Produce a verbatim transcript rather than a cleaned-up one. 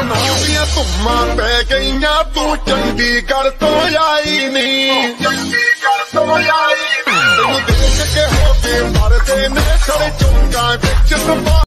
ਨਾਂ ਦੀਆਂ ਧੁੰਮਾਂ ਪੈ ਗਈਆਂ ਤੂੰ ਚੰਡੀਗੜ੍ਹ ਤੋਂ ਆਈ ਨੀ ਚੰਡੀਗੜ੍ਹ ਤੋਂ ਆਈ ਨੀ ਤੈਨੂੰ ਦੇਖ ਕੇ ਹੋ ਕੇ ਮਰਦੇ ਨੇ ਖੜੇ ਚੌਂਕਾਂ ਵਿੱਚ